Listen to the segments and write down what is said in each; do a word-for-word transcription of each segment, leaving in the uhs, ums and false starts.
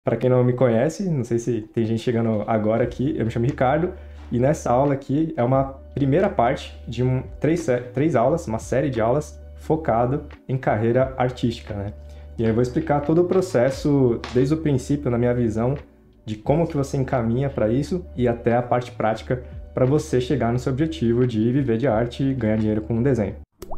Para quem não me conhece, não sei se tem gente chegando agora aqui, eu me chamo Ricardo, e nessa aula aqui é uma primeira parte de um, três, três aulas, uma série de aulas focado em carreira artística, né? E aí eu vou explicar todo o processo, desde o princípio, na minha visão, de como que você encaminha para isso e até a parte prática para você chegar no seu objetivo de viver de arte e ganhar dinheiro com um desenho.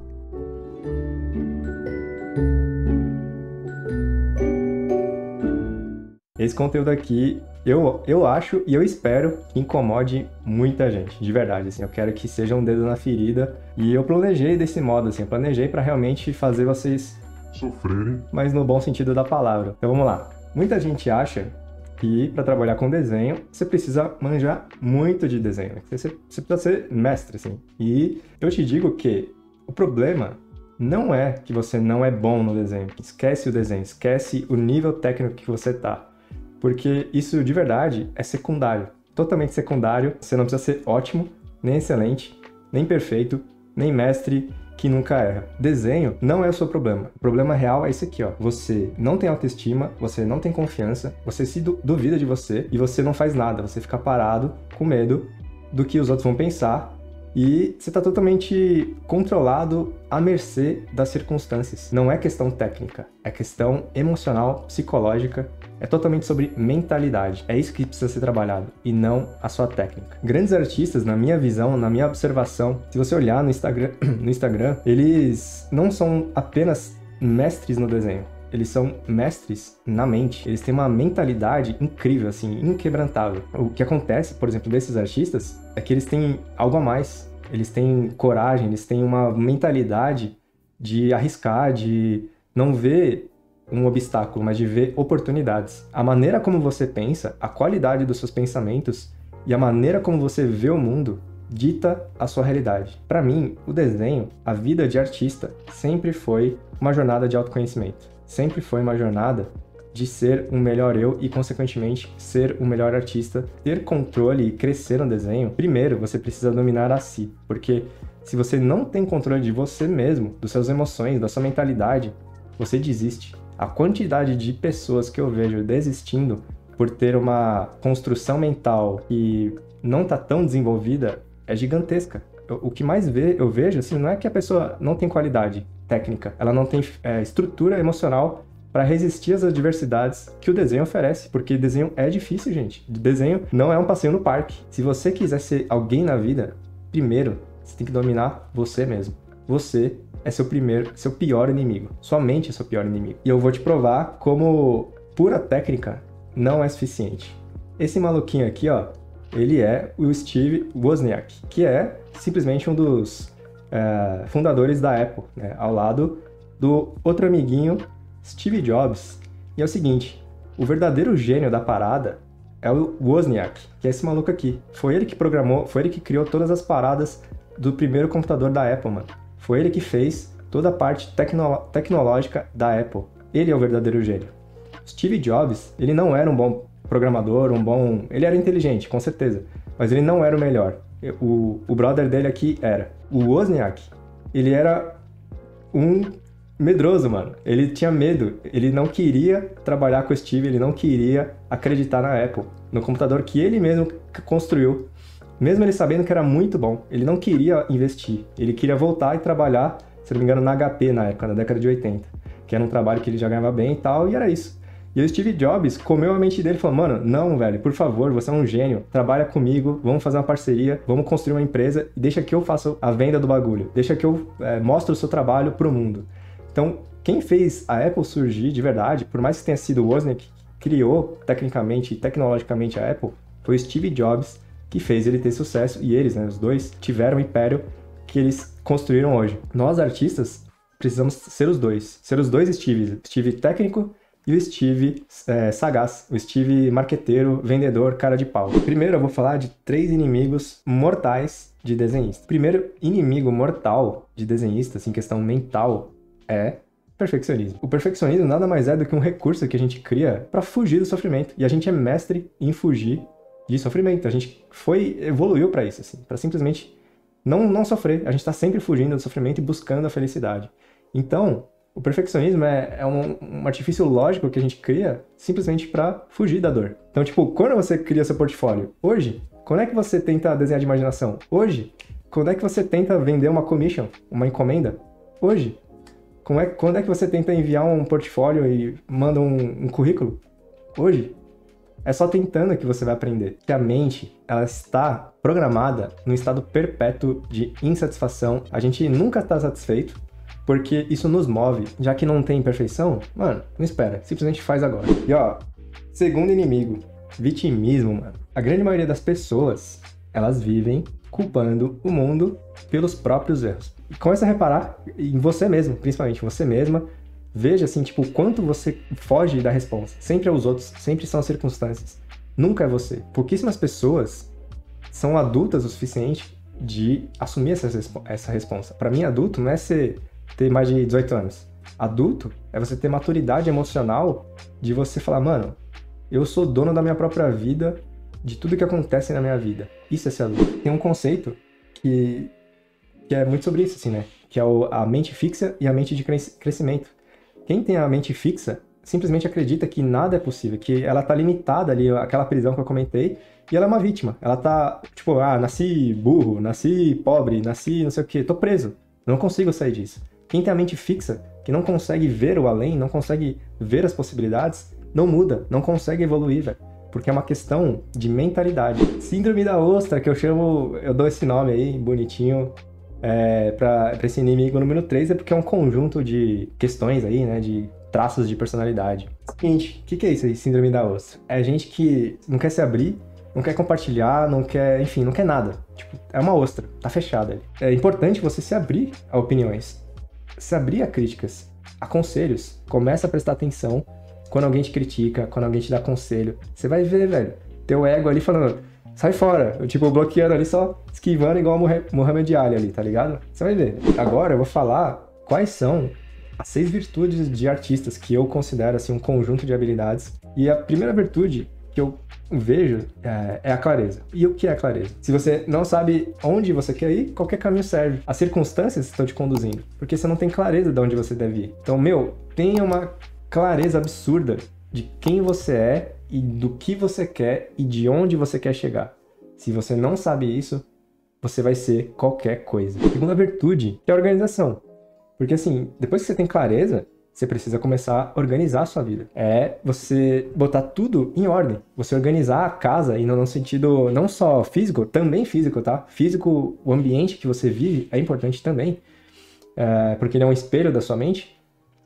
Esse conteúdo aqui, eu, eu acho e eu espero que incomode muita gente, de verdade, assim, eu quero que seja um dedo na ferida, e eu planejei desse modo, assim, eu planejei para realmente fazer vocês sofrerem, mas no bom sentido da palavra. Então vamos lá. Muita gente acha que para trabalhar com desenho, você precisa manjar muito de desenho, você, você precisa ser mestre, assim, e eu te digo que o problema não é que você não é bom no desenho, esquece o desenho, esquece o nível técnico que você tá. Porque isso, de verdade, é secundário. Totalmente secundário. Você não precisa ser ótimo, nem excelente, nem perfeito, nem mestre que nunca erra. Desenho não é o seu problema. O problema real é esse aqui, ó. Você não tem autoestima, você não tem confiança, você se du- duvida de você e você não faz nada. Você fica parado, com medo do que os outros vão pensar, e você está totalmente controlado à mercê das circunstâncias. Não é questão técnica, é questão emocional, psicológica, é totalmente sobre mentalidade. É isso que precisa ser trabalhado, e não a sua técnica. Grandes artistas, na minha visão, na minha observação, se você olhar no Instagram, no Instagram, eles não são apenas mestres no desenho. Eles são mestres na mente. Eles têm uma mentalidade incrível, assim, inquebrantável. O que acontece, por exemplo, desses artistas é que eles têm algo a mais. Eles têm coragem, eles têm uma mentalidade de arriscar, de não ver um obstáculo, mas de ver oportunidades. A maneira como você pensa, a qualidade dos seus pensamentos e a maneira como você vê o mundo dita a sua realidade. Para mim, o desenho, a vida de artista, sempre foi uma jornada de autoconhecimento. Sempre foi uma jornada de ser um melhor eu e, consequentemente, ser o melhor artista. Ter controle e crescer no desenho, primeiro você precisa dominar a si, porque se você não tem controle de você mesmo, das suas emoções, da sua mentalidade, você desiste. A quantidade de pessoas que eu vejo desistindo por ter uma construção mental que não está tão desenvolvida é gigantesca. O que mais ve- eu vejo, assim, não é que a pessoa não tem qualidade técnica, ela não tem é, estrutura emocional para resistir às adversidades que o desenho oferece, porque desenho é difícil, gente. Desenho não é um passeio no parque. Se você quiser ser alguém na vida, primeiro, você tem que dominar você mesmo. Você é seu primeiro, seu pior inimigo. Sua mente é seu pior inimigo. E eu vou te provar como pura técnica não é suficiente. Esse maluquinho aqui, ó, ele é o Steve Wozniak, que é simplesmente um dos é, fundadores da Apple, né? Ao lado do outro amiguinho, Steve Jobs. E é o seguinte, o verdadeiro gênio da parada é o Wozniak, que é esse maluco aqui. Foi ele que programou, foi ele que criou todas as paradas do primeiro computador da Apple, mano. Foi ele que fez toda a parte tecno- tecnológica da Apple. Ele é o verdadeiro gênio. Steve Jobs, ele não era um bom programador, um bom... Ele era inteligente, com certeza, mas ele não era o melhor. O, o brother dele aqui era. O Wozniak, ele era um medroso, mano. Ele tinha medo, ele não queria trabalhar com o Steve, ele não queria acreditar na Apple, no computador que ele mesmo construiu. Mesmo ele sabendo que era muito bom, ele não queria investir. Ele queria voltar e trabalhar, se não me engano, na H P na época, na década de oitenta. Que era um trabalho que ele já ganhava bem e tal, e era isso. E o Steve Jobs comeu a mente dele e falou, mano, não, velho, por favor, você é um gênio, trabalha comigo, vamos fazer uma parceria, vamos construir uma empresa e deixa que eu faça a venda do bagulho, deixa que eu é, mostre o seu trabalho pro mundo. Então, quem fez a Apple surgir de verdade, por mais que tenha sido o Wozniak, que criou tecnicamente e tecnologicamente a Apple, foi o Steve Jobs que fez ele ter sucesso, e eles, né, os dois, tiveram o império que eles construíram hoje. Nós, artistas, precisamos ser os dois, ser os dois Steves, Steve técnico e o Steve é, sagaz, o Steve marqueteiro, vendedor, cara de pau. Primeiro eu vou falar de três inimigos mortais de desenhista. Primeiro inimigo mortal de desenhista, assim, questão mental, é perfeccionismo. O perfeccionismo nada mais é do que um recurso que a gente cria para fugir do sofrimento. E a gente é mestre em fugir de sofrimento. A gente foi, evoluiu para isso, assim, para simplesmente não, não sofrer. A gente está sempre fugindo do sofrimento e buscando a felicidade. Então, O perfeccionismo é, é um, um artifício lógico que a gente cria simplesmente para fugir da dor. Então, tipo, quando você cria seu portfólio? Hoje. Quando é que você tenta desenhar de imaginação? Hoje. Quando é que você tenta vender uma commission, uma encomenda? Hoje. Como é, quando é que você tenta enviar um portfólio e manda um, um currículo? Hoje. É só tentando que você vai aprender. Que a mente, ela está programada num estado perpétuo de insatisfação. A gente nunca está satisfeito, porque isso nos move. Já que não tem perfeição, mano, não espera. Simplesmente faz agora. E ó, segundo inimigo, vitimismo, mano. A grande maioria das pessoas, elas vivem culpando o mundo pelos próprios erros. E começa a reparar em você mesmo, principalmente você mesma. Veja, assim, tipo, o quanto você foge da resposta. Sempre é os outros, sempre são as circunstâncias. Nunca é você. Pouquíssimas pessoas são adultas o suficiente de assumir essa, essa resposta. Para mim, adulto não é ser, ter mais de dezoito anos. Adulto é você ter maturidade emocional de você falar, mano, eu sou dono da minha própria vida, de tudo que acontece na minha vida. Isso é ser adulto. Tem um conceito que, que é muito sobre isso, assim, né? Que é o, a mente fixa e a mente de cres, crescimento. Quem tem a mente fixa simplesmente acredita que nada é possível, que ela tá limitada ali, aquela prisão que eu comentei, e ela é uma vítima. Ela tá, tipo, ah, nasci burro, nasci pobre, nasci não sei o quê, tô preso, não consigo sair disso. Quem tem a mente fixa, que não consegue ver o além, não consegue ver as possibilidades, não muda, não consegue evoluir, velho. Porque é uma questão de mentalidade. Síndrome da ostra, que eu chamo, eu dou esse nome aí, bonitinho, É, para esse inimigo número três, é porque é um conjunto de questões aí, né, de traços de personalidade. Seguinte, o que, que é isso aí, síndrome da ostra? É gente que não quer se abrir, não quer compartilhar, não quer, enfim, não quer nada. Tipo, é uma ostra, tá fechada ali. É importante você se abrir a opiniões, se abrir a críticas, a conselhos. Começa a prestar atenção quando alguém te critica, quando alguém te dá conselho. Você vai ver, velho, teu ego ali falando, sai fora, eu, tipo, bloqueando ali, só esquivando igual o Muhammad Ali ali, tá ligado? Você vai ver. Agora eu vou falar quais são as seis virtudes de artistas que eu considero, assim, um conjunto de habilidades. E a primeira virtude que eu vejo é, é a clareza. E o que é a clareza? Se você não sabe onde você quer ir, qualquer caminho serve. As circunstâncias estão te conduzindo, porque você não tem clareza de onde você deve ir. Então, meu, tenha uma clareza absurda de quem você é e do que você quer e de onde você quer chegar. Se você não sabe isso, você vai ser qualquer coisa. Segunda virtude, que é a organização. Porque assim, depois que você tem clareza, você precisa começar a organizar a sua vida. É você botar tudo em ordem. Você organizar a casa, e no sentido não só físico, também físico, tá? Físico, o ambiente que você vive é importante também, é, porque ele é um espelho da sua mente.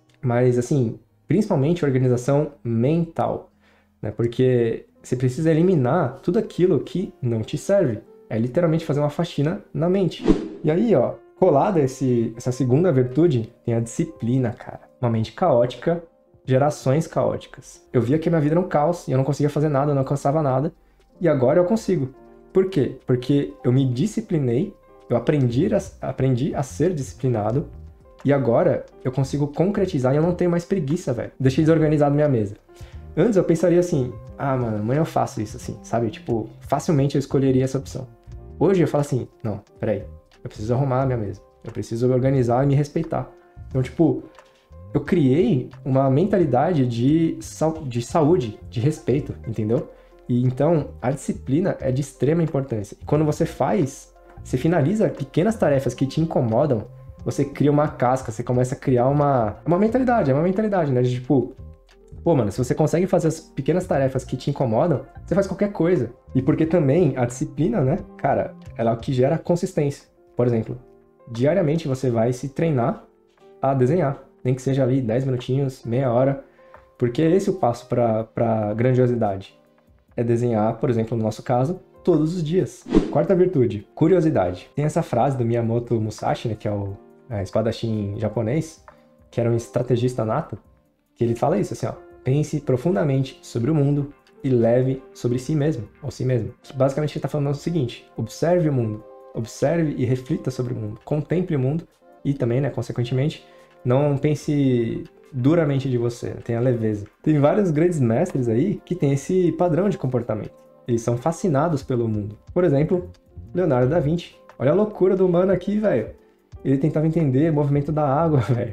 Mas assim, principalmente organização mental, né? Porque você precisa eliminar tudo aquilo que não te serve. É literalmente fazer uma faxina na mente. E aí, ó, colada esse, essa segunda virtude, tem a disciplina, cara. Uma mente caótica, gerações caóticas. Eu via que a minha vida era um caos e eu não conseguia fazer nada, eu não alcançava nada. E agora eu consigo. Por quê? Porque eu me disciplinei, eu aprendi a, aprendi a ser disciplinado. E agora eu consigo concretizar e eu não tenho mais preguiça, velho. Deixei desorganizado minha mesa. Antes eu pensaria assim, ah, mano, amanhã eu faço isso, assim, sabe? Tipo, facilmente eu escolheria essa opção. Hoje eu falo assim, não, peraí, eu preciso arrumar a minha mesa. Eu preciso me organizar e me respeitar. Então, tipo, eu criei uma mentalidade de, de saúde, de respeito, entendeu? E então, a disciplina é de extrema importância. E quando você faz, você finaliza pequenas tarefas que te incomodam, você cria uma casca, você começa a criar uma, uma mentalidade, é uma mentalidade, né? De tipo, pô, mano, se você consegue fazer as pequenas tarefas que te incomodam, você faz qualquer coisa. E porque também a disciplina, né, cara, ela é o que gera consistência. Por exemplo, diariamente você vai se treinar a desenhar, nem que seja ali dez minutinhos, meia hora, porque esse é o passo para grandiosidade. É desenhar, por exemplo, no nosso caso, todos os dias. Quarta virtude, curiosidade. Tem essa frase do Miyamoto Musashi, né, que é o é, espadachim japonês, que era um estrategista nato, que ele fala isso, assim, ó, pense profundamente sobre o mundo e leve sobre si mesmo, ou si mesmo. Basicamente ele está falando o seguinte, observe o mundo, observe e reflita sobre o mundo, contemple o mundo e também, né, consequentemente, não pense duramente de você, tenha leveza. Tem vários grandes mestres aí que têm esse padrão de comportamento. Eles são fascinados pelo mundo. Por exemplo, Leonardo da Vinci. Olha a loucura do humano aqui, velho. Ele tentava entender o movimento da água, velho.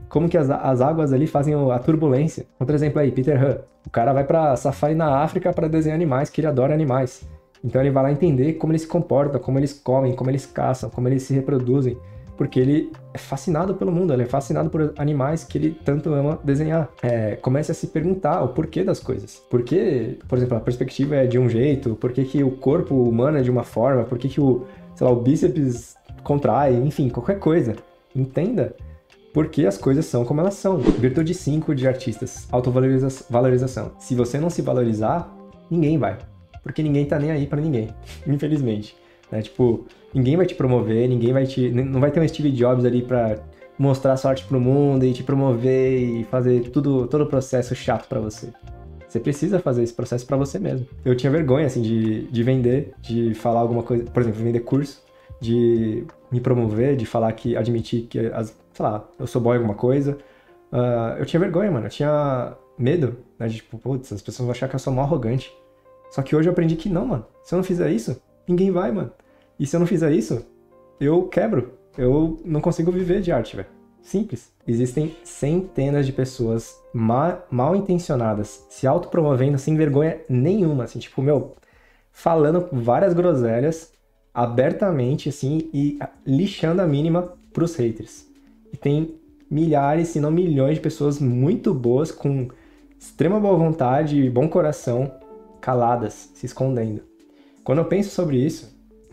como que as, as águas ali fazem a turbulência. Outro exemplo aí, Peter Han. O cara vai pra safari na África para desenhar animais, que ele adora animais. Então ele vai lá entender como eles se comportam, como eles comem, como eles caçam, como eles se reproduzem. Porque ele é fascinado pelo mundo, ele é fascinado por animais que ele tanto ama desenhar. É, comece a se perguntar o porquê das coisas. Por que, por exemplo, a perspectiva é de um jeito, por que, que o corpo humano é de uma forma, por que, que o, sei lá, o bíceps contrai, enfim, qualquer coisa. Entenda por que as coisas são como elas são. Virtude cinco de artistas, autovalorização. Se você não se valorizar, ninguém vai. Porque ninguém tá nem aí pra ninguém, infelizmente. Né? Tipo, ninguém vai te promover, ninguém vai te... Não vai ter um Steve Jobs ali pra mostrar sorte pro mundo e te promover e fazer tudo, todo o processo chato pra você. Você precisa fazer esse processo pra você mesmo. Eu tinha vergonha, assim, de, de vender, de falar alguma coisa... Por exemplo, vender curso, de me promover, de falar que... Admitir que, as, sei lá, eu sou bom em alguma coisa. Uh, eu tinha vergonha, mano. Eu tinha medo, né? De, tipo, putz, as pessoas vão achar que eu sou mó arrogante. Só que hoje eu aprendi que não, mano. Se eu não fizer isso, ninguém vai, mano. E se eu não fizer isso, eu quebro. Eu não consigo viver de arte, velho. Simples. Existem centenas de pessoas ma- mal intencionadas, se autopromovendo sem vergonha nenhuma, assim, tipo, meu, falando várias groselhas abertamente, assim, e lixando a mínima pros haters. E tem milhares, se não milhões de pessoas muito boas, com extrema boa vontade e bom coração, caladas, se escondendo. Quando eu penso sobre isso,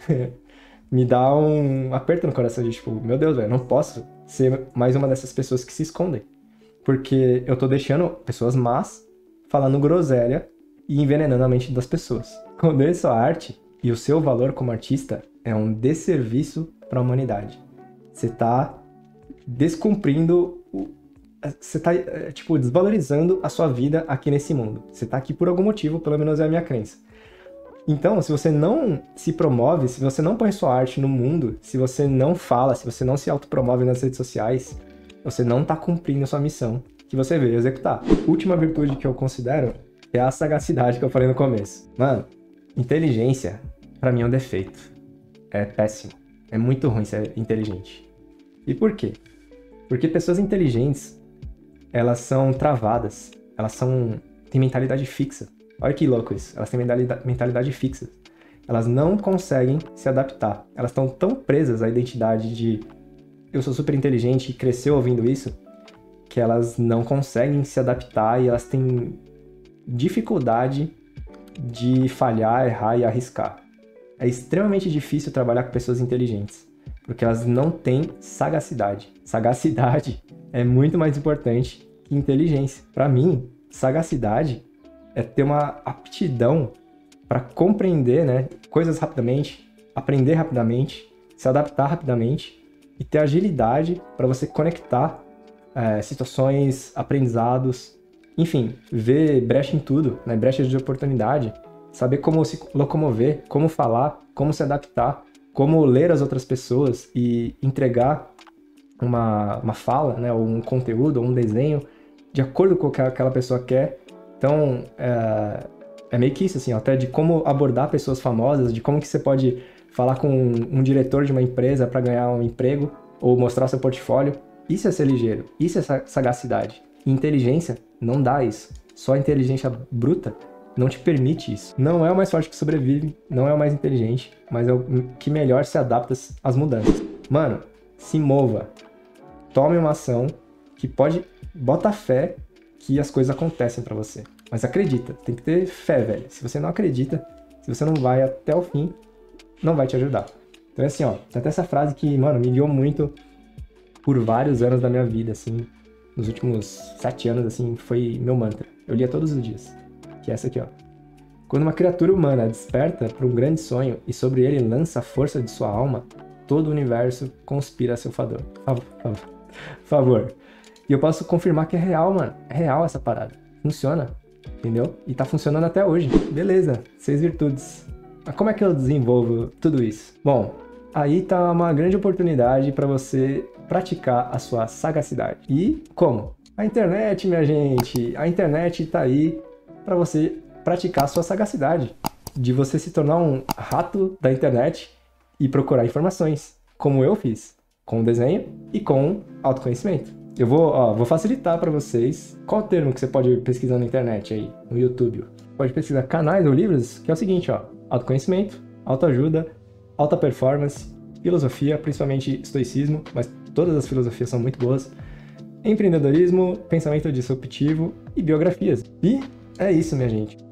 me dá um aperto no coração de tipo, meu Deus, velho, não posso ser mais uma dessas pessoas que se escondem. Porque eu tô deixando pessoas más falando groselha e envenenando a mente das pessoas. Esconder sua arte e o seu valor como artista é um desserviço para a humanidade. Você tá descumprindo o... Você tá, tipo, desvalorizando a sua vida aqui nesse mundo. Você tá aqui por algum motivo, pelo menos é a minha crença. Então, se você não se promove, se você não põe sua arte no mundo, se você não fala, se você não se autopromove nas redes sociais, você não tá cumprindo a sua missão que você veio executar. Última virtude que eu considero é a sagacidade que eu falei no começo. Mano, inteligência, pra mim, é um defeito. É péssimo. É muito ruim ser inteligente. E por quê? Porque pessoas inteligentes, elas são travadas, elas são... têm mentalidade fixa. Olha que louco isso, elas têm mentalidade, mentalidade fixa. Elas não conseguem se adaptar. Elas estão tão presas à identidade de eu sou super inteligente e cresceu ouvindo isso, que elas não conseguem se adaptar e elas têm dificuldade de falhar, errar e arriscar. É extremamente difícil trabalhar com pessoas inteligentes, porque elas não têm sagacidade. Sagacidade é muito mais importante que inteligência. Para mim, sagacidade é ter uma aptidão para compreender, né, coisas rapidamente, aprender rapidamente, se adaptar rapidamente e ter agilidade para você conectar é, situações, aprendizados, enfim, ver brecha em tudo, né, brechas de oportunidade, saber como se locomover, como falar, como se adaptar, como ler as outras pessoas e entregar uma, uma fala, né, ou um conteúdo, ou um desenho de acordo com o que aquela pessoa quer. Então, é, é meio que isso, assim, ó, até de como abordar pessoas famosas, de como que você pode falar com um, um diretor de uma empresa para ganhar um emprego ou mostrar seu portfólio. Isso é ser ligeiro, isso é sagacidade. E inteligência não dá isso. Só inteligência bruta não te permite isso. Não é o mais forte que sobrevive, não é o mais inteligente, mas é o que melhor se adapta às mudanças. Mano, se mova. Tome uma ação que pode... Bota fé que as coisas acontecem pra você. Mas acredita, tem que ter fé, velho. Se você não acredita, se você não vai até o fim, não vai te ajudar. Então é assim, ó, tem até essa frase que, mano, me guiou muito por vários anos da minha vida, assim, nos últimos sete anos, assim, foi meu mantra. Eu lia todos os dias, que é essa aqui, ó. Quando uma criatura humana desperta para um grande sonho e sobre ele lança a força de sua alma, todo o universo conspira a seu favor. Favor. favor. E eu posso confirmar que é real, mano. É real essa parada. Funciona, entendeu? E tá funcionando até hoje. Beleza, seis virtudes. Mas como é que eu desenvolvo tudo isso? Bom, aí tá uma grande oportunidade para você praticar a sua sagacidade. E como? A internet, minha gente. A internet tá aí para você praticar a sua sagacidade. De você se tornar um rato da internet e procurar informações. Como eu fiz. Com desenho e com autoconhecimento. Eu vou, ó, vou facilitar para vocês. Qual o termo que você pode pesquisar na internet aí, no YouTube? Pode pesquisar canais ou livros, que é o seguinte, ó. Autoconhecimento, autoajuda, alta performance, filosofia, principalmente estoicismo, mas todas as filosofias são muito boas. Empreendedorismo, pensamento disruptivo e biografias. E é isso, minha gente.